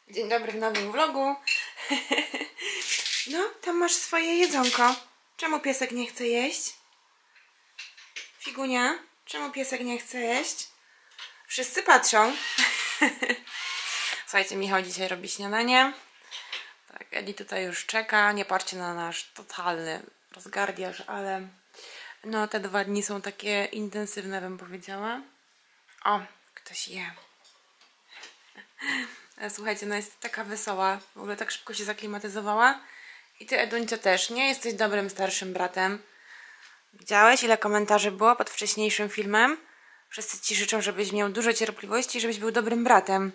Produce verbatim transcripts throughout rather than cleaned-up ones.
Dzień dobry w nowym vlogu. No, tam masz swoje jedzonko. Czemu piesek nie chce jeść? Figunia, czemu piesek nie chce jeść? Wszyscy patrzą. Słuchajcie, Michał dzisiaj robi śniadanie. Tak, Edi tutaj już czeka. Nie patrzcie na nasz totalny rozgardiaż, ale no te dwa dni są takie intensywne, bym powiedziała. O, ktoś je. Słuchajcie, no jest taka wesoła, w ogóle tak szybko się zaklimatyzowała. I ty, Eduńcio, też nie jesteś dobrym starszym bratem. Widziałeś, ile komentarzy było pod wcześniejszym filmem? Wszyscy ci życzą, żebyś miał dużo cierpliwości i żebyś był dobrym bratem.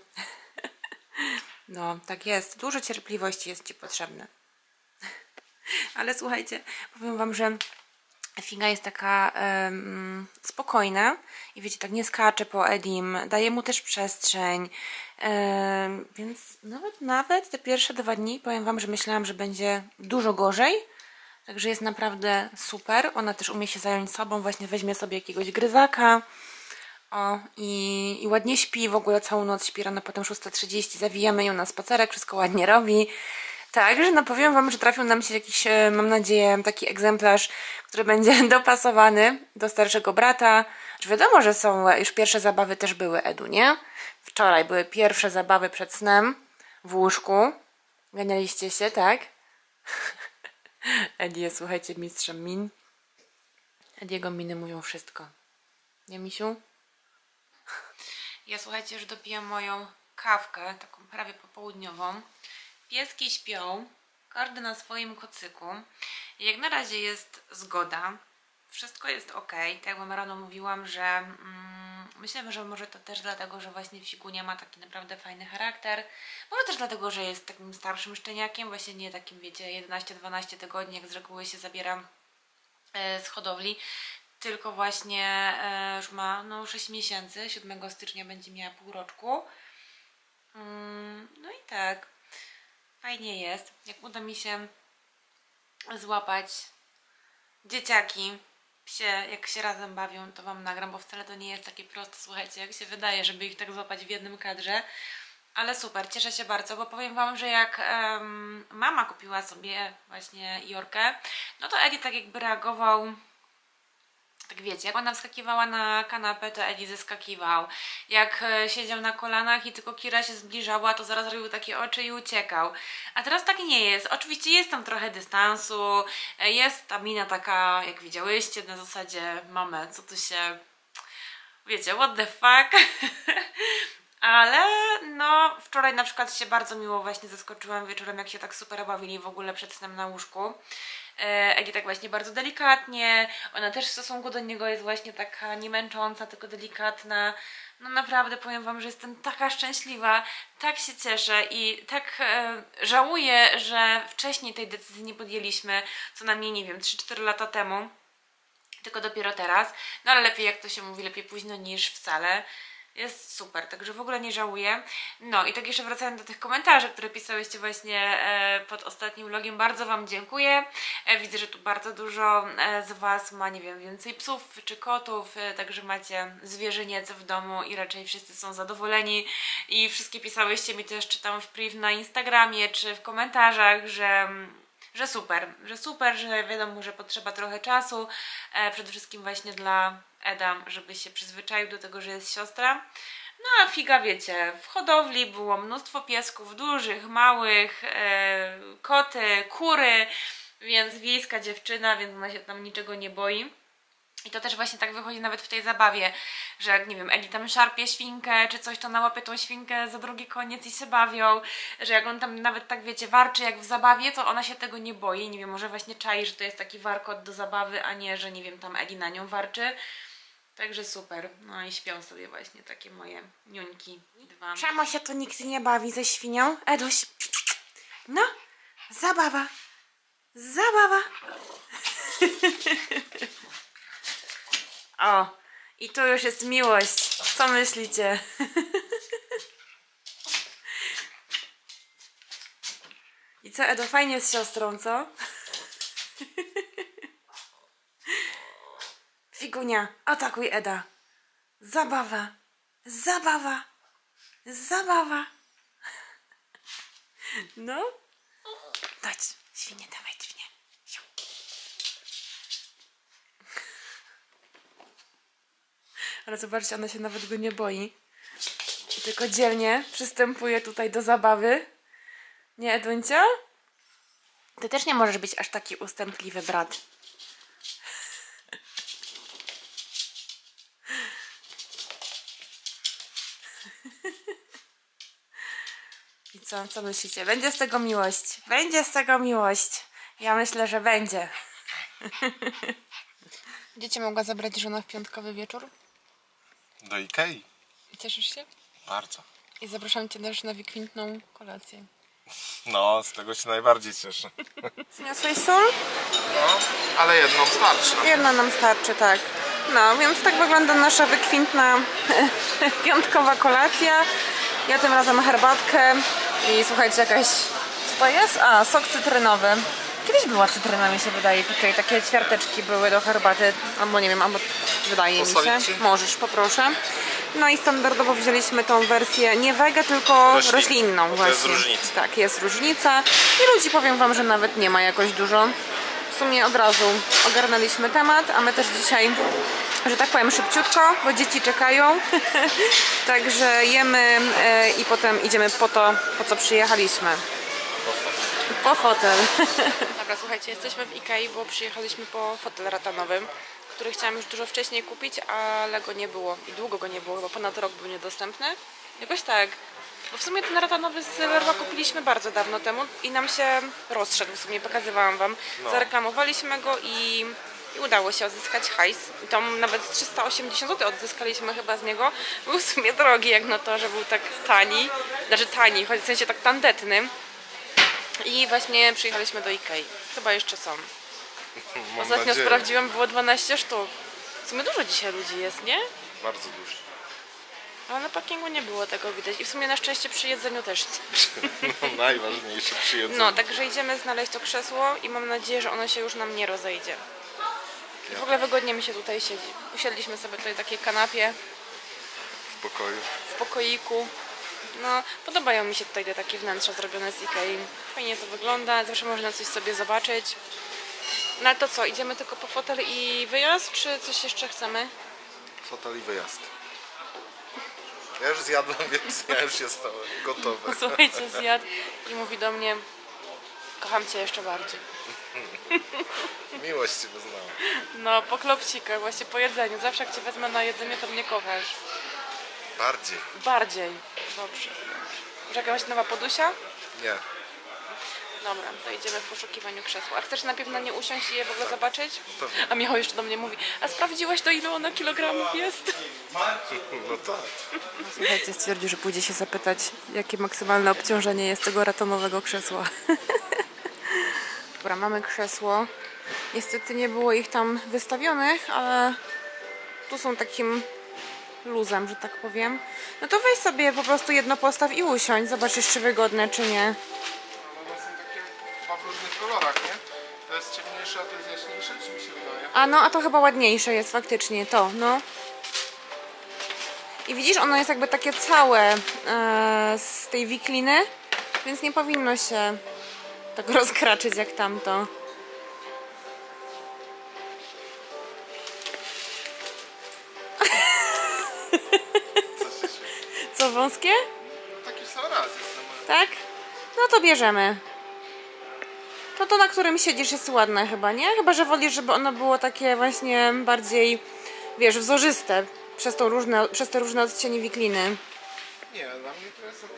No, tak jest. Dużo cierpliwości jest ci potrzebne. Ale słuchajcie, powiem wam, że Figa jest taka um, spokojna i wiecie, tak nie skacze po Edim, daje mu też przestrzeń, um, więc nawet, nawet te pierwsze dwa dni, powiem wam, że myślałam, że będzie dużo gorzej, także jest naprawdę super. Ona też umie się zająć sobą, właśnie weźmie sobie jakiegoś gryzaka o, i, i ładnie śpi, w ogóle całą noc śpi, rano potem szósta trzydzieści, zawijamy ją na spacerek, wszystko ładnie robi. Także no powiem wam, że trafił nam się jakiś, mam nadzieję, taki egzemplarz, który będzie dopasowany do starszego brata. Że wiadomo, że są, już pierwsze zabawy też były, Edu, nie? Wczoraj były pierwsze zabawy przed snem w łóżku. Ganialiście się, tak? Edi jest, słuchajcie, mistrzem min. Ediego miny mówią wszystko. Nie, misiu? Ja, słuchajcie, już dopijam moją kawkę, taką prawie popołudniową. Pieski śpią, każdy na swoim kocyku. I jak na razie jest zgoda. Wszystko jest ok. Tak jak wam rano mówiłam, że mm, myślę, że może to też dlatego, że właśnie Figunia ma taki naprawdę fajny charakter. Może też dlatego, że jest takim starszym szczeniakiem, właśnie nie takim, wiecie, jedenaście dwanaście tygodni, jak z reguły się zabieram e, z hodowli. Tylko właśnie e, już ma no, sześć miesięcy, siódmego stycznia będzie miała pół roczku. Mm, no i tak. Fajnie jest, jak uda mi się złapać dzieciaki, psie, jak się razem bawią, to wam nagram, bo wcale to nie jest takie proste, słuchajcie, jak się wydaje, żeby ich tak złapać w jednym kadrze. Ale super, cieszę się bardzo, bo powiem wam, że jak um, mama kupiła sobie właśnie Jorkę, no to Edi tak jakby reagował. Tak wiecie, jak ona wskakiwała na kanapę, to Edi zeskakiwał. Jak e, siedział na kolanach i tylko Kira się zbliżała, to zaraz robił takie oczy i uciekał. A teraz tak nie jest. Oczywiście jest tam trochę dystansu, e, jest ta mina taka, jak widziałyście, na zasadzie mamy, co tu się... Wiecie, what the fuck? Ale no, wczoraj na przykład się bardzo miło właśnie zaskoczyłam wieczorem, jak się tak super bawili w ogóle przed snem na łóżku. Edi tak właśnie bardzo delikatnie, ona też w stosunku do niego jest właśnie taka nie męcząca, tylko delikatna. No naprawdę powiem wam, że jestem taka szczęśliwa, tak się cieszę i tak e, żałuję, że wcześniej tej decyzji nie podjęliśmy, co najmniej, nie wiem, trzy cztery lata temu, tylko dopiero teraz. No ale lepiej, jak to się mówi, lepiej późno niż wcale. Jest super, także w ogóle nie żałuję. No i tak jeszcze wracając do tych komentarzy, które pisałyście właśnie e, pod ostatnim vlogiem, bardzo wam dziękuję. E, widzę, że tu bardzo dużo e, z was ma, nie wiem, więcej psów czy kotów, e, także macie zwierzyniec w domu i raczej wszyscy są zadowoleni. I wszystkie pisałyście mi też, czytam w priv na Instagramie czy w komentarzach, że... że super, że super, że wiadomo, że potrzeba trochę czasu, e, przede wszystkim właśnie dla Eda, żeby się przyzwyczaił do tego, że jest siostra. No a Figa, wiecie, w hodowli było mnóstwo piesków, dużych, małych, e, koty, kury, więc wiejska dziewczyna, więc ona się tam niczego nie boi. I to też właśnie tak wychodzi nawet w tej zabawie, że jak, nie wiem, Edi tam szarpie świnkę czy coś, to nałapie tą świnkę za drugi koniec i się bawią, że jak on tam nawet tak, wiecie, warczy jak w zabawie, to ona się tego nie boi, nie wiem, może właśnie czai, że to jest taki warkot do zabawy, a nie, że nie wiem, tam Edi na nią warczy. Także super. No i śpią sobie właśnie takie moje niuńki dwa. Czemu się tu nikt nie bawi ze świnią? Eduś, no, zabawa, zabawa. O, i tu już jest miłość. Co myślicie? I co, Edo, fajnie z siostrą, co? Figunia, atakuj Eda. Zabawa, zabawa, zabawa. No. Chodź, świnie, dawaj, świnie. Ale zobaczcie, ona się nawet go nie boi. I tylko dzielnie przystępuje tutaj do zabawy. Nie, Eduncia? Ty też nie możesz być aż taki ustępliwy, brat. I co? Co myślicie? Będzie z tego miłość. Będzie z tego miłość. Ja myślę, że będzie. Gdzie cię mogła zabrać żona w piątkowy wieczór? Do Ikei. Cieszysz się? Bardzo. I zapraszam cię też na wykwintną kolację. No, z tego się najbardziej cieszę. Zniosłeś sól? No, ale jedną starczy. Jedna nam starczy, tak. No, więc tak wygląda nasza wykwintna piątkowa kolacja. Ja tym razem herbatkę i słuchajcie, jakaś... Co to jest? A, sok cytrynowy. Kiedyś była cytryna, mi się wydaje, tutaj takie ćwiarteczki były do herbaty, albo nie wiem, albo wydaje mi się. Możesz, poproszę. No i standardowo wzięliśmy tą wersję nie wege, tylko Roślin. roślinną właśnie. To jest różnica. Tak, jest różnica. I ludzi, powiem wam, że nawet nie ma jakoś dużo. W sumie od razu ogarnęliśmy temat, a my też dzisiaj, że tak powiem, szybciutko, bo dzieci czekają. Także jemy e, i potem idziemy po to, po co przyjechaliśmy. Po fotel. Dobra, słuchajcie, jesteśmy w Ikei, bo przyjechaliśmy po fotel ratanowy, który chciałam już dużo wcześniej kupić, ale go nie było. I długo go nie było, bo ponad rok był niedostępny. Jakoś tak. Bo w sumie ten ratanowy z Leroy kupiliśmy bardzo dawno temu i nam się rozszedł. W sumie pokazywałam wam. No. Zareklamowaliśmy go i, i udało się odzyskać hajs. I tam nawet trzysta osiemdziesiąt złotych odzyskaliśmy chyba z niego. Był w sumie drogi jak na to, że był tak tani. Znaczy tani, choć w sensie tak tandetny. I właśnie przyjechaliśmy do Ikei. Chyba jeszcze są. Mam Ostatnio nadzieję. sprawdziłam, było dwanaście sztuk. W sumie dużo dzisiaj ludzi jest, nie? Bardzo dużo. Ale na parkingu nie było tego widać. I w sumie na szczęście przy jedzeniu też. No, najważniejsze przy jedzeniu. No, także idziemy znaleźć to krzesło i mam nadzieję, że ono się już nam nie rozejdzie. I w ogóle wygodnie mi się tutaj siedzi. Usiedliśmy sobie tutaj takiej kanapie. W pokoju. W pokoiku. No, podobają mi się tutaj te takie wnętrza zrobione z Ikei. Fajnie to wygląda, zawsze można coś sobie zobaczyć. No ale to co, idziemy tylko po fotel i wyjazd, czy coś jeszcze chcemy? Fotel i wyjazd. Ja już zjadłem, więc ja już jestem gotowy. Słuchajcie, zjadł i mówi do mnie: kocham cię jeszcze bardziej. Miłość cię wyznałam. No, po klopsikach, właśnie po jedzeniu. Zawsze jak cię wezmę na jedzenie, to mnie kochasz. Bardziej. Bardziej. Dobrze. Może jakaś nowa podusia? Nie. Dobra, to idziemy w poszukiwaniu krzesła. A chcesz najpierw na nie usiąść i je w ogóle tak. zobaczyć? Pewnie. A Michał jeszcze do mnie mówi: a sprawdziłaś, do ilu ono kilogramów jest? No tak. No, słuchajcie, stwierdził, że pójdzie się zapytać, jakie maksymalne obciążenie jest tego ratonowego krzesła. Dobra, mamy krzesło. Niestety nie było ich tam wystawionych, ale tu są takim luzem, że tak powiem. No to weź sobie po prostu jedno postaw i usiądź. Zobaczysz, czy wygodne, czy nie. One są takie dwa w różnych kolorach, nie? To jest ciemniejsze, a to jest jaśniejsze, czy mi się wydaje? A no, a to chyba ładniejsze jest faktycznie, to, no. I widzisz, ono jest jakby takie całe e, z tej wikliny, więc nie powinno się tak rozkraczyć jak tamto. Co, wąskie? Taki sam raz jestem. Tak? No to bierzemy. To to, na którym siedzisz, jest ładne chyba, nie? Chyba że wolisz, żeby ono było takie właśnie bardziej, wiesz, wzorzyste przez, tą różne, przez te różne odcienie wikliny. Nie, dla mnie to jest okej.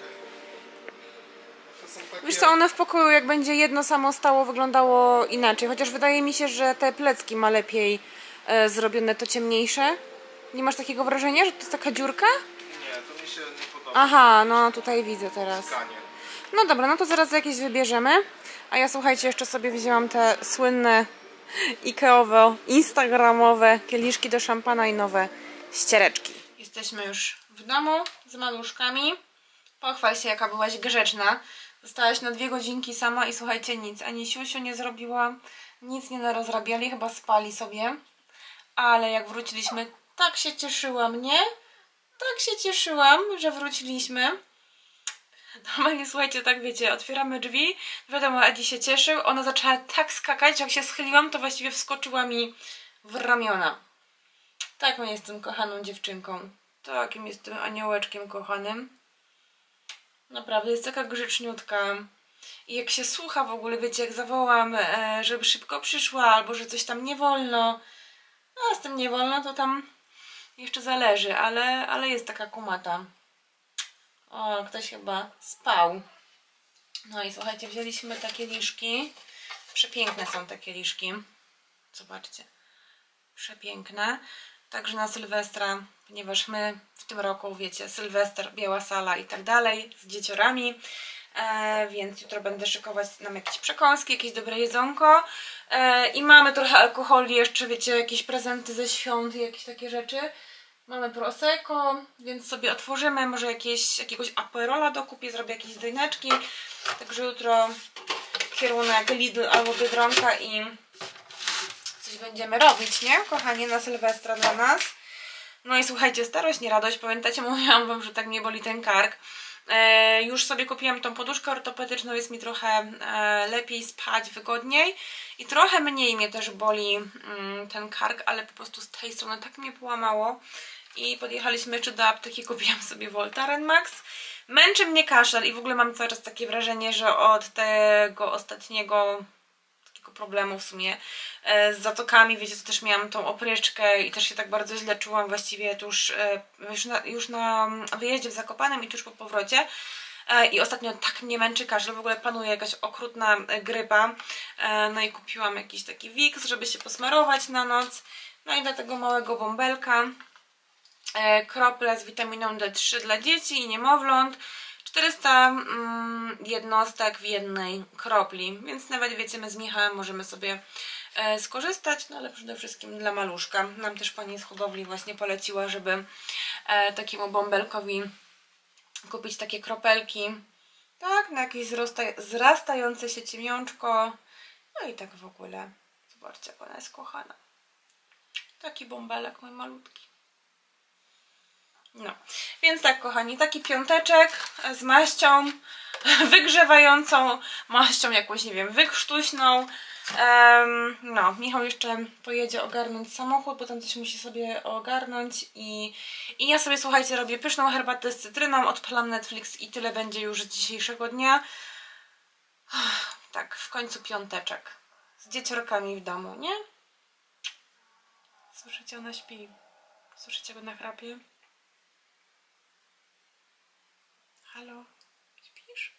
To są takie... Wiesz co, one w pokoju, jak będzie jedno samo stało, wyglądało inaczej. Chociaż wydaje mi się, że te plecki ma lepiej e, zrobione, to ciemniejsze. Nie masz takiego wrażenia, że to jest taka dziurka? Nie, to mi się nie podoba. Aha, no tutaj widzę teraz. Skanie. No dobra, no to zaraz jakieś wybierzemy. A ja, słuchajcie, jeszcze sobie wzięłam te słynne Ikeowe, instagramowe kieliszki do szampana i nowe ściereczki. Jesteśmy już w domu z maluszkami. Pochwal się, jaka byłaś grzeczna. Zostałaś na dwie godzinki sama i słuchajcie, nic. Ani siusiu nie zrobiła, nic nie narozrabiali, chyba spali sobie. Ale jak wróciliśmy, tak się cieszyłam, nie? Tak się cieszyłam, że wróciliśmy. Normalnie, słuchajcie, tak wiecie, otwieramy drzwi, wiadomo, Edi się cieszył, ona zaczęła tak skakać, że jak się schyliłam, to właściwie wskoczyła mi w ramiona. Taką jestem kochaną dziewczynką. Takim jestem aniołeczkiem kochanym. Naprawdę, jest taka grzeczniutka. I jak się słucha w ogóle, wiecie, jak zawołam, e, żeby szybko przyszła, albo że coś tam nie wolno, a z tym nie wolno, to tam jeszcze zależy, ale, ale jest taka kumata. O, ktoś chyba spał. No i słuchajcie, wzięliśmy takie liszki. Przepiękne są takie liszki. Zobaczcie. Przepiękne. Także na Sylwestra, ponieważ my w tym roku, wiecie, Sylwester, biała sala i tak dalej, z dzieciorami. E, więc jutro będę szykować nam jakieś przekąski, jakieś dobre jedzonko. E, I mamy trochę alkoholi jeszcze, wiecie, jakieś prezenty ze świąt i jakieś takie rzeczy. Mamy prosecco, więc sobie otworzymy, może jakieś, jakiegoś aperola dokupię, zrobię jakieś drineczki. Także jutro kierunek Lidl albo Biedronka i coś będziemy robić, nie? Kochanie, na Sylwestra dla nas. No i słuchajcie, starość, nie radość. Pamiętacie, mówiłam wam, że tak mnie boli ten kark. E, już sobie kupiłam tą poduszkę ortopedyczną, jest mi trochę e, lepiej spać, wygodniej. I trochę mniej mnie też boli mm, ten kark, ale po prostu z tej strony tak mnie połamało. I podjechaliśmy jeszcze do apteki, kupiłam sobie Voltaren Max. Męczy mnie kaszel i w ogóle mam cały czas takie wrażenie, że od tego ostatniego takiego problemu w sumie e, z zatokami, wiecie, to też miałam tą opryczkę i też się tak bardzo źle czułam właściwie tuż, e, już, na, już na wyjeździe w Zakopanem i tuż po powrocie. E, I ostatnio tak mnie męczy kaszel, w ogóle panuje jakaś okrutna grypa. E, no i kupiłam jakiś taki Vicks, żeby się posmarować na noc. No i do tego małego bąbelka. E, krople z witaminą D trzy dla dzieci i niemowląt. czterysta mm, jednostek w jednej kropli, więc nawet wiecie, my z Michałem możemy sobie e, skorzystać, no ale przede wszystkim dla maluszka. Nam też pani z hodowli właśnie poleciła, żeby e, takiemu bąbelkowi kupić takie kropelki, tak, na jakieś zrastające się ciemiączko. No i tak w ogóle, zobaczcie, jak ona jest kochana. Taki bąbelek mój malutki. No, więc tak, kochani, taki piąteczek z maścią wygrzewającą, maścią jakąś, nie wiem, wykrztuśną. Um, no, Michał jeszcze pojedzie ogarnąć samochód, bo tam coś musi sobie ogarnąć i, i ja sobie, słuchajcie, robię pyszną herbatę z cytryną, odpalam Netflix i tyle będzie już z dzisiejszego dnia. Tak, w końcu piąteczek z dzieciorkami w domu, nie? Słyszycie, ona śpi. Słyszycie go na chrapie? Halo? Śpisz?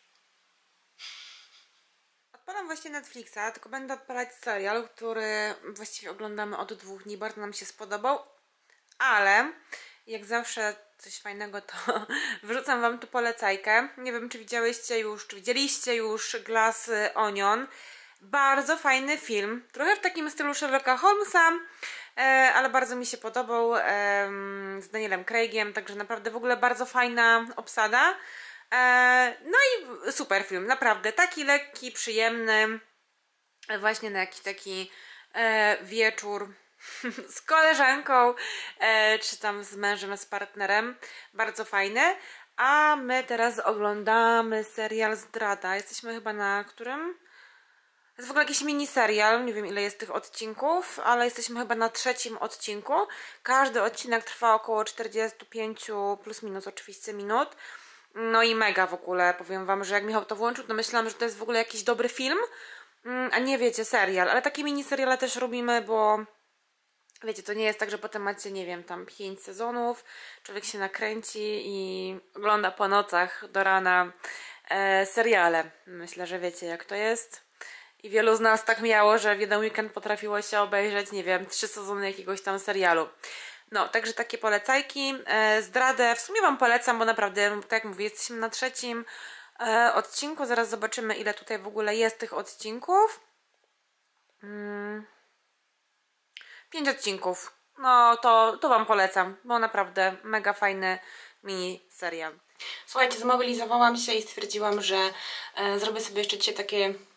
Odpalam właśnie Netflixa, tylko będę odpalać serial, który właściwie oglądamy od dwóch dni. Bardzo nam się spodobał, ale jak zawsze coś fajnego, to wrzucam wam tu polecajkę. Nie wiem, czy widziałyście już, czy widzieliście już Glass Onion. Bardzo fajny film, trochę w takim stylu Sherlocka Holmesa, e, ale bardzo mi się podobał, e, z Danielem Craigiem, także naprawdę w ogóle bardzo fajna obsada. E, no i super film, naprawdę, taki lekki, przyjemny, właśnie na jakiś taki e, wieczór z koleżanką, e, czy tam z mężem, z partnerem, bardzo fajny. A my teraz oglądamy serial Zdrada, jesteśmy chyba na którym? To jest w ogóle jakiś miniserial, nie wiem ile jest tych odcinków, ale jesteśmy chyba na trzecim odcinku. Każdy odcinek trwa około czterdzieści pięć plus minus oczywiście minut. No i mega w ogóle, powiem wam, że jak Michał to włączył, to myślałam, że to jest w ogóle jakiś dobry film, a nie, wiecie, serial. Ale takie miniseriale też robimy, bo wiecie, to nie jest tak, że potem macie, nie wiem, tam pięć sezonów, człowiek się nakręci i ogląda po nocach do rana e, seriale. Myślę, że wiecie jak to jest. I wielu z nas tak miało, że w jeden weekend potrafiło się obejrzeć, nie wiem, trzy sezony jakiegoś tam serialu. No, także takie polecajki. E, zdradę w sumie wam polecam, bo naprawdę, tak jak mówię, jesteśmy na trzecim e, odcinku. Zaraz zobaczymy, ile tutaj w ogóle jest tych odcinków. Hmm. Pięć odcinków. No, to, to wam polecam, bo naprawdę mega fajny mini serial. Słuchajcie, zmobilizowałam się i stwierdziłam, że e, zrobię sobie jeszcze dzisiaj takie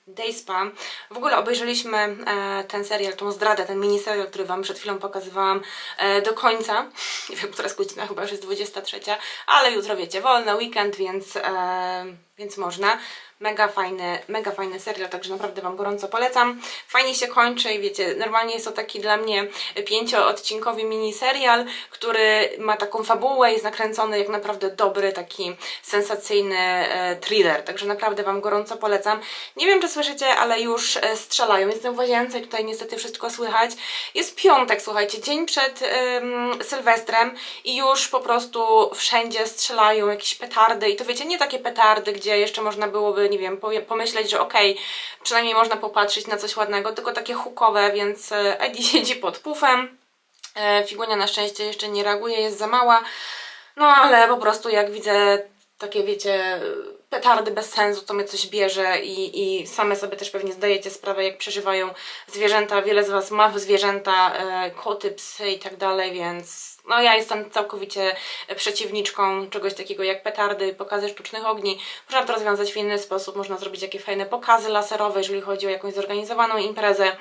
Day Spa. W ogóle obejrzeliśmy e, ten serial, tą zdradę, ten miniserial, który Wam przed chwilą pokazywałam e, do końca. Nie wiem, która jest godzina, chyba już jest dwudziesta trzecia, ale jutro wiecie, wolny weekend, więc, e, więc można. Mega fajny, mega fajny serial, także naprawdę Wam gorąco polecam. Fajnie się kończy i wiecie, normalnie jest to taki dla mnie pięcioodcinkowy miniserial, który ma taką fabułę, jest nakręcony jak naprawdę dobry, taki sensacyjny e, thriller, także naprawdę Wam gorąco polecam. Nie wiem, czy słyszycie, ale już e, strzelają. Jestem w łazience i tutaj niestety wszystko słychać. Jest piątek, słuchajcie, dzień przed e, Sylwestrem i już po prostu wszędzie strzelają jakieś petardy i to wiecie, nie takie petardy, gdzie jeszcze można byłoby, nie wiem, pomyśleć, że okej, okay, przynajmniej można popatrzeć na coś ładnego, tylko takie hukowe, więc Edi siedzi pod pufem. Figunia na szczęście jeszcze nie reaguje, jest za mała, no ale po prostu jak widzę takie, wiecie, petardy bez sensu, to mnie coś bierze i, i same sobie też pewnie zdajecie sprawę, jak przeżywają zwierzęta. Wiele z Was ma zwierzęta, e, koty, psy i tak dalej, więc no ja jestem całkowicie przeciwniczką czegoś takiego jak petardy, pokazy sztucznych ogni. Można to rozwiązać w inny sposób, można zrobić jakieś fajne pokazy laserowe, jeżeli chodzi o jakąś zorganizowaną imprezę.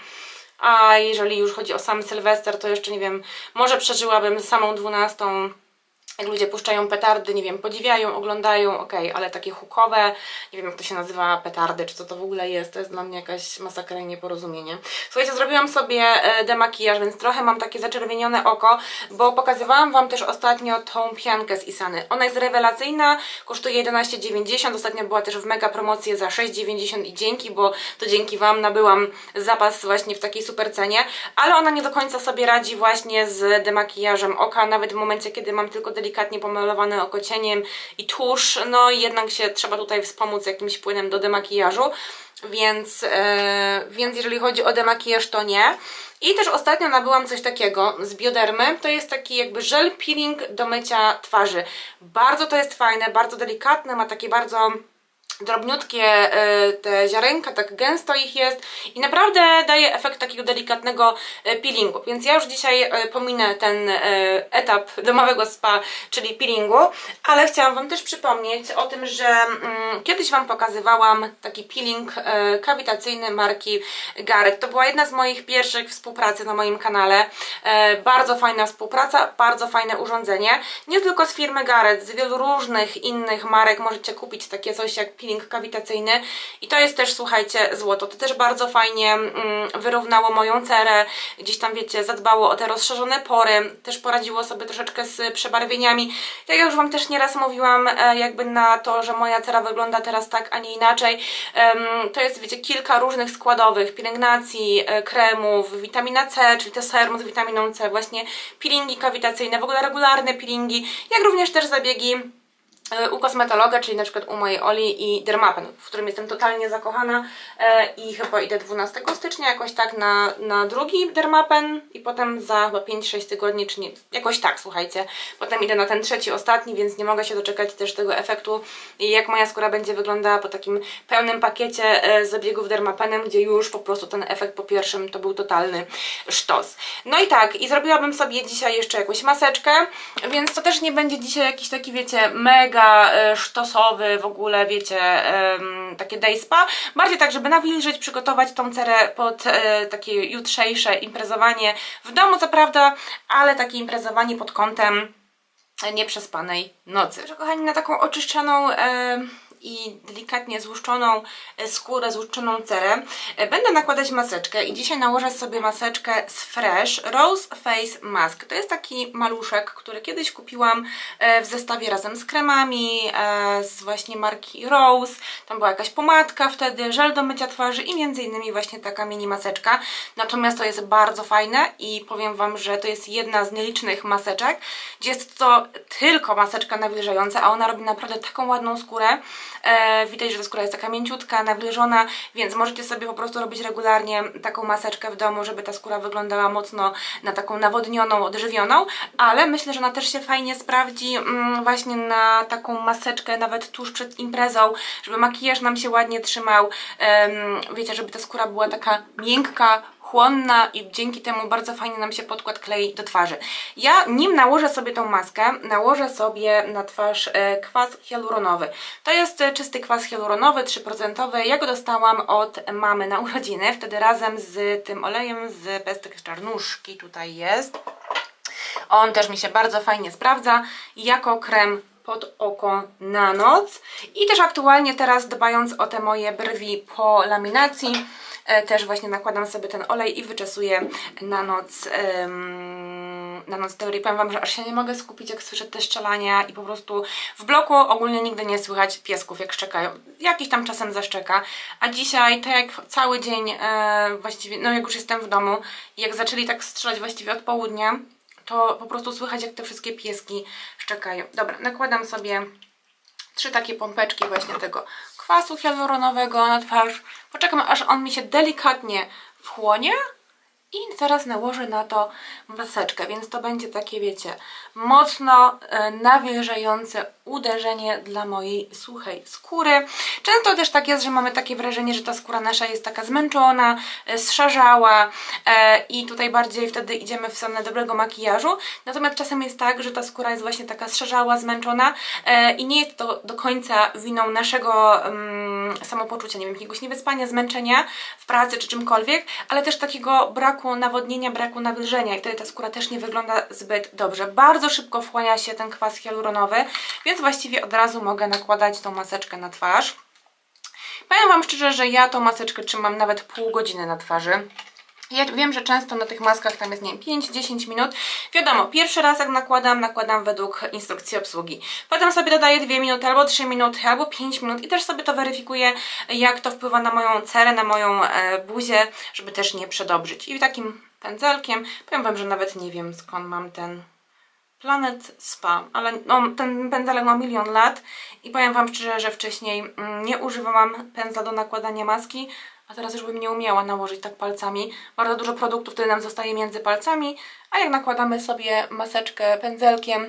A jeżeli już chodzi o sam Sylwester, to jeszcze nie wiem, może przeżyłabym samą dwunastą, jak ludzie puszczają petardy, nie wiem, podziwiają, oglądają, okej, okay, ale takie hukowe, nie wiem jak to się nazywa, petardy, czy co to w ogóle jest, to jest dla mnie jakaś masakra i nieporozumienie. Słuchajcie, zrobiłam sobie demakijaż, więc trochę mam takie zaczerwienione oko, bo pokazywałam Wam też ostatnio tą piankę z Isany. Ona jest rewelacyjna, kosztuje jedenaście dziewięćdziesiąt, ostatnio była też w mega promocji za sześć dziewięćdziesiąt i dzięki, bo to dzięki Wam nabyłam zapas właśnie w takiej super cenie, ale ona nie do końca sobie radzi właśnie z demakijażem oka, nawet w momencie, kiedy mam tylko delikatnie pomalowane oko cieniem i tusz, no i jednak się trzeba tutaj wspomóc jakimś płynem do demakijażu, więc, yy, więc jeżeli chodzi o demakijaż, to nie. I też ostatnio nabyłam coś takiego z Biodermy, to jest taki jakby żel peeling do mycia twarzy. Bardzo to jest fajne, bardzo delikatne, ma takie bardzo drobniutkie y, te ziarenka, tak gęsto ich jest i naprawdę daje efekt takiego delikatnego y, peelingu, więc ja już dzisiaj y, pominę ten y, etap domowego spa, czyli peelingu, ale chciałam Wam też przypomnieć o tym, że y, kiedyś Wam pokazywałam taki peeling y, kawitacyjny marki Garrett. To była jedna z moich pierwszych współpracy na moim kanale. Y, bardzo fajna współpraca, bardzo fajne urządzenie. Nie tylko z firmy Garrett, z wielu różnych innych marek możecie kupić takie coś jak peeling kawitacyjny i to jest też, słuchajcie, złoto. To też bardzo fajnie mm, wyrównało moją cerę, gdzieś tam, wiecie, zadbało o te rozszerzone pory, też poradziło sobie troszeczkę z przebarwieniami. Jak ja już Wam też nieraz mówiłam, e, jakby na to, że moja cera wygląda teraz tak, a nie inaczej. E, to jest, wiecie, kilka różnych składowych, pielęgnacji, e, kremów, witamina C, czyli to serum z witaminą C, właśnie peelingi kawitacyjne, w ogóle regularne peelingi, jak również też zabiegi u kosmetologa, czyli na przykład u mojej Oli i Dermapen, w którym jestem totalnie zakochana e, i chyba idę dwunastego stycznia jakoś tak na, na drugi Dermapen i potem za chyba pięć sześć tygodni, czy nie, jakoś tak, słuchajcie, potem idę na ten trzeci, ostatni, więc nie mogę się doczekać też tego efektu i jak moja skóra będzie wyglądała po takim pełnym pakiecie e, zabiegów Dermapenem, gdzie już po prostu ten efekt po pierwszym to był totalny sztos. No i tak, i zrobiłabym sobie dzisiaj jeszcze jakąś maseczkę, więc to też nie będzie dzisiaj jakiś taki, wiecie, mega sztosowy w ogóle, wiecie, um, takie day spa. Bardziej tak, żeby nawilżyć, przygotować tą cerę pod e, takie jutrzejsze imprezowanie w domu, co prawda, ale takie imprezowanie pod kątem nieprzespanej nocy. Także, kochani, na taką oczyszczoną e, i delikatnie złuszczoną skórę, złuszczoną cerę będę nakładać maseczkę i dzisiaj nałożę sobie maseczkę z Fresh Rose Face Mask. To jest taki maluszek, który kiedyś kupiłam w zestawie razem z kremami z właśnie marki Rose. Tam była jakaś pomadka wtedy, żel do mycia twarzy i między innymi właśnie taka mini maseczka. Natomiast to jest bardzo fajne i powiem Wam, że to jest jedna z nielicznych maseczek, gdzie jest to tylko maseczka nawilżająca, a ona robi naprawdę taką ładną skórę. E, widać, że ta skóra jest taka mięciutka, nawilżona, więc możecie sobie po prostu robić regularnie taką maseczkę w domu, żeby ta skóra wyglądała mocno na taką nawodnioną, odżywioną, ale myślę, że ona też się fajnie sprawdzi mm, właśnie na taką maseczkę nawet tuż przed imprezą, żeby makijaż nam się ładnie trzymał, um, wiecie, żeby ta skóra była taka miękka, chłonna i dzięki temu bardzo fajnie nam się podkład klei do twarzy. Ja nim nałożę sobie tą maskę, nałożę sobie na twarz kwas hialuronowy. To jest czysty kwas hialuronowy, trzy procent. Ja go dostałam od mamy na urodziny, wtedy razem z tym olejem z pestek z czarnuszki tutaj jest. On też mi się bardzo fajnie sprawdza jako krem pod oko na noc. I też aktualnie teraz, dbając o te moje brwi po laminacji, e, też właśnie nakładam sobie ten olej i wyczesuję na noc ym, na noc teorii. Powiem Wam, że aż się nie mogę skupić, jak słyszę te szczelania i po prostu w bloku ogólnie nigdy nie słychać piesków, jak szczekają. Jakiś tam czasem zaszczeka, a dzisiaj, tak jak cały dzień e, właściwie, no jak już jestem w domu, jak zaczęli tak strzelać właściwie od południa, to po prostu słychać, jak te wszystkie pieski szczekają. Dobra, nakładam sobie trzy takie pompeczki właśnie tego kwasu hialuronowego na twarz. Poczekam, aż on mi się delikatnie wchłonie i zaraz nałożę na to maseczkę, więc to będzie takie, wiecie, mocno e, nawilżające uderzenie dla mojej suchej skóry. Często też tak jest, że mamy takie wrażenie, że ta skóra nasza jest taka zmęczona, e, zszarzała e, i tutaj bardziej wtedy idziemy w stronę dobrego makijażu. Natomiast czasem jest tak, że ta skóra jest właśnie taka zszarzała, zmęczona e, i nie jest to do końca winą naszego mm, samopoczucia, nie wiem, jakiegoś niewyspania, zmęczenia w pracy czy czymkolwiek, ale też takiego braku nawodnienia, braku nawilżenia i wtedy ta skóra też nie wygląda zbyt dobrze. Bardzo szybko wchłania się ten kwas hialuronowy, więc właściwie od razu mogę nakładać tą maseczkę na twarz. Powiem Wam szczerze, że ja tą maseczkę trzymam nawet pół godziny na twarzy. Ja wiem, że często na tych maskach tam jest, nie wiem, pięć do dziesięciu minut. Wiadomo, pierwszy raz jak nakładam, nakładam według instrukcji obsługi. Potem sobie dodaję dwie minuty, albo trzy minuty, albo pięć minut i też sobie to weryfikuję, jak to wpływa na moją cerę, na moją e, buzię, żeby też nie przedobrzyć. I takim pędzelkiem, powiem Wam, że nawet nie wiem, skąd mam ten Planet Spa, ale no, ten pędzelek ma milion lat i powiem Wam szczerze, że wcześniej mm, nie używałam pędzla do nakładania maski, a teraz już bym nie umiała nałożyć tak palcami. Bardzo dużo produktów wtedy nam zostaje między palcami, a jak nakładamy sobie maseczkę pędzelkiem,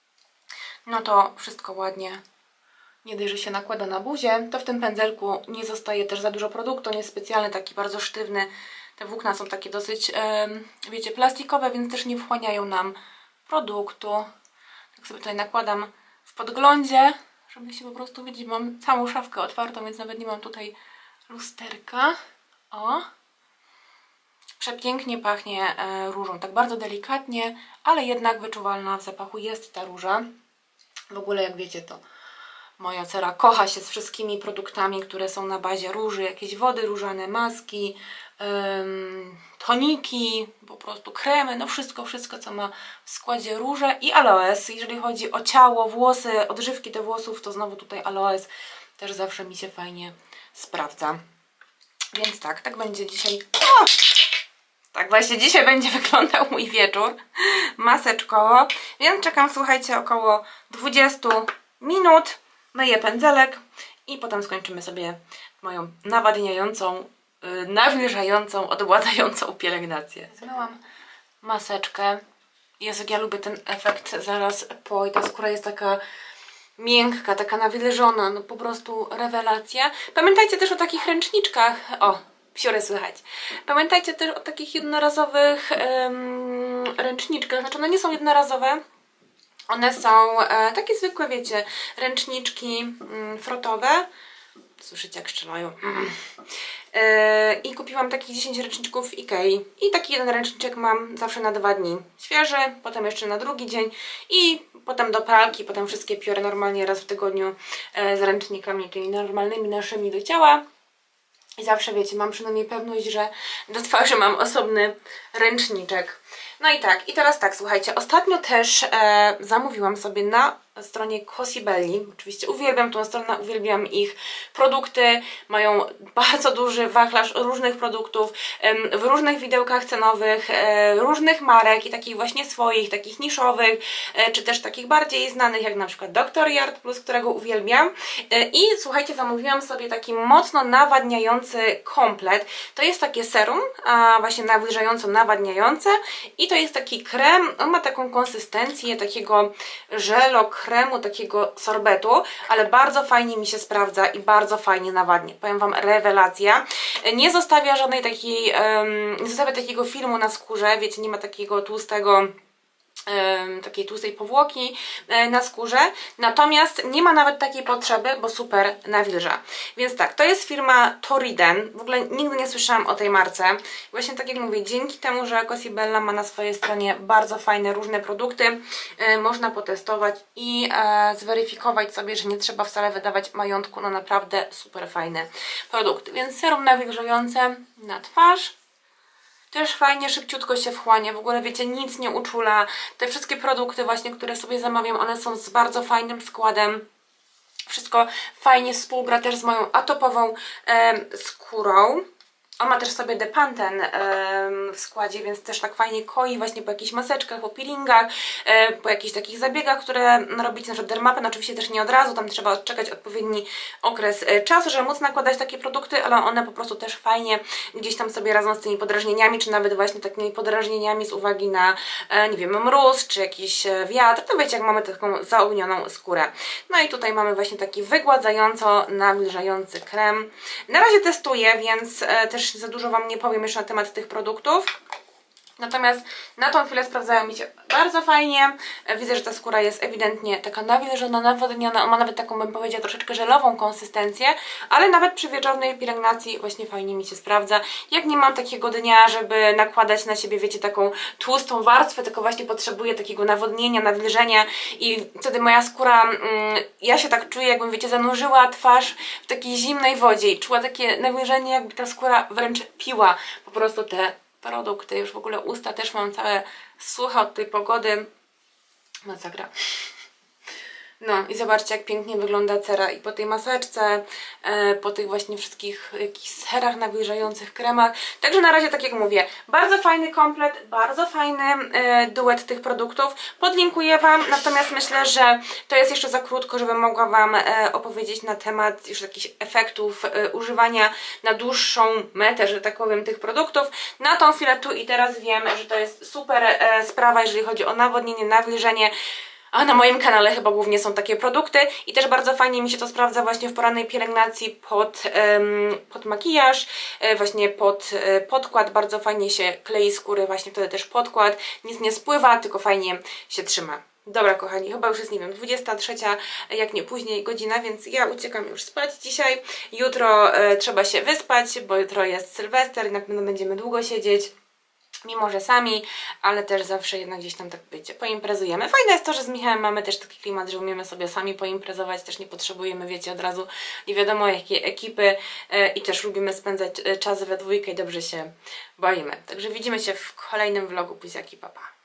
no to wszystko ładnie, nie dość, że się nakłada na buzię, to w tym pędzelku nie zostaje też za dużo produktu, on jest specjalny, taki bardzo sztywny. Te włókna są takie dosyć, yy, wiecie, plastikowe, więc też nie wchłaniają nam produktu. Tak sobie tutaj nakładam w podglądzie, żeby się po prostu widzieć. Mam całą szafkę otwartą, więc nawet nie mam tutaj lusterka. O! Przepięknie pachnie e, różą, tak bardzo delikatnie, ale jednak wyczuwalna w zapachu jest ta róża. W ogóle, jak wiecie, to moja cera kocha się z wszystkimi produktami, które są na bazie róży, jakieś wody różane, maski, ym, toniki, po prostu kremy, no wszystko, wszystko co ma w składzie róże i aloes. Jeżeli chodzi o ciało, włosy, odżywki do włosów, to znowu tutaj aloes też zawsze mi się fajnie sprawdza. Więc tak, tak będzie dzisiaj. O! Tak właśnie dzisiaj będzie wyglądał mój wieczór maseczkowo, więc czekam, słuchajcie, około dwudziestu minut. Myję pędzelek i potem skończymy sobie moją nawadniającą, yy, nawilżającą, odwładającą pielęgnację. Zmyłam maseczkę. Jezu, ja lubię ten efekt zaraz po i ta skóra jest taka miękka, taka nawilżona, no po prostu rewelacja. Pamiętajcie też o takich ręczniczkach. O, psiory słychać. Pamiętajcie też o takich jednorazowych ym, ręczniczkach. Znaczy one nie są jednorazowe. One są e, takie zwykłe, wiecie, ręczniczki mm, frotowe. Słyszycie, jak strzelają. Mm. E, I kupiłam takich dziesięć ręczniczków w Ikei. I taki jeden ręczniczek mam zawsze na dwa dni. Świeży, potem jeszcze na drugi dzień. I potem do pralki, potem wszystkie piorę normalnie raz w tygodniu e, z ręcznikami, tymi normalnymi naszymi do ciała. I zawsze, wiecie, mam przynajmniej pewność, że do twarzy mam osobny ręczniczek. No i tak, i teraz tak, słuchajcie, ostatnio też e, zamówiłam sobie na stronie Cosibelli. Oczywiście uwielbiam tą stronę, uwielbiam ich produkty. Mają bardzo duży wachlarz różnych produktów e, w różnych widełkach cenowych, e, różnych marek i takich właśnie swoich, takich niszowych, e, czy też takich bardziej znanych, jak na przykład doktor Jart Plus, którego uwielbiam. E, I słuchajcie, zamówiłam sobie taki mocno nawadniający komplet. To jest takie serum, a właśnie nawilżająco nawadniające i to jest taki krem, on ma taką konsystencję takiego żelo, kremu, takiego sorbetu, ale bardzo fajnie mi się sprawdza i bardzo fajnie nawadnia. Powiem Wam, rewelacja. Nie zostawia żadnej takiej, um, nie zostawia takiego filmu na skórze, wiecie, nie ma takiego tłustego, takiej tłustej powłoki na skórze, natomiast nie ma nawet takiej potrzeby, bo super nawilża. Więc tak, to jest firma Toriden, w ogóle nigdy nie słyszałam o tej marce. Właśnie tak jak mówię, dzięki temu, że Cosibella ma na swojej stronie bardzo fajne, różne produkty, można potestować i zweryfikować sobie, że nie trzeba wcale wydawać majątku na naprawdę super fajne produkty. Więc serum nawilżające na twarz. Też fajnie, szybciutko się wchłania, w ogóle wiecie, nic nie uczula. Te wszystkie produkty właśnie, które sobie zamawiam, one są z bardzo fajnym składem. Wszystko fajnie współgra też z moją atopową e, skórą. On ma też sobie Depanten w składzie, więc też tak fajnie koi właśnie po jakichś maseczkach, po peelingach, e, po jakichś takich zabiegach, które robicie, na przykład dermapen, oczywiście też nie od razu, tam trzeba odczekać odpowiedni okres e, czasu, żeby móc nakładać takie produkty, ale one po prostu też fajnie gdzieś tam sobie razem z tymi podrażnieniami, czy nawet właśnie takimi podrażnieniami z uwagi na, e, nie wiem, mróz, czy jakiś wiatr, to wiecie, jak mamy taką zaognioną skórę. No i tutaj mamy właśnie taki wygładzająco nawilżający krem. Na razie testuję, więc e, też za dużo Wam nie powiem jeszcze na temat tych produktów. Natomiast na tą chwilę sprawdzają mi się bardzo fajnie. Widzę, że ta skóra jest ewidentnie taka nawilżona, nawodniona. On ma nawet taką, bym powiedziała, troszeczkę żelową konsystencję, ale nawet przy wieczornej pielęgnacji właśnie fajnie mi się sprawdza. Jak nie mam takiego dnia, żeby nakładać na siebie, wiecie, taką tłustą warstwę, tylko właśnie potrzebuję takiego nawodnienia, nawilżenia i wtedy moja skóra, mm, ja się tak czuję, jakbym, wiecie, zanurzyła twarz w takiej zimnej wodzie i czuła takie nawilżenie, jakby ta skóra wręcz piła po prostu te produkty. Już w ogóle usta też mam całe suche od tej pogody. Masakra. No i zobaczcie, jak pięknie wygląda cera i po tej maseczce, e, po tych właśnie wszystkich jakichś serach nawilżających, kremach. Także na razie, tak jak mówię, bardzo fajny komplet, bardzo fajny e, duet tych produktów. Podlinkuję Wam, natomiast myślę, że to jest jeszcze za krótko, żebym mogła Wam e, opowiedzieć na temat już jakichś efektów e, używania na dłuższą metę, że tak powiem, tych produktów. Na tą chwilę tu i teraz wiem, że to jest super e, sprawa, jeżeli chodzi o nawodnienie, nawilżenie. A na moim kanale chyba głównie są takie produkty i też bardzo fajnie mi się to sprawdza właśnie w porannej pielęgnacji pod, um, pod makijaż, e, właśnie pod e, podkład. Bardzo fajnie się klei skóry, właśnie wtedy też podkład. Nic nie spływa, tylko fajnie się trzyma. Dobra, kochani, chyba już jest, nie wiem, dwudziesta trzecia, jak nie później godzina, więc ja uciekam już spać dzisiaj. Jutro e, trzeba się wyspać, bo jutro jest Sylwester i na pewno będziemy długo siedzieć. Mimo, że sami, ale też zawsze jednak gdzieś tam tak, wiecie, poimprezujemy. Fajne jest to, że z Michałem mamy też taki klimat, że umiemy sobie sami poimprezować, też nie potrzebujemy, wiecie, od razu nie wiadomo jakiej ekipy yy, i też lubimy spędzać czas we dwójkę i dobrze się bawimy. Także widzimy się w kolejnym vlogu. Buziaki, papa.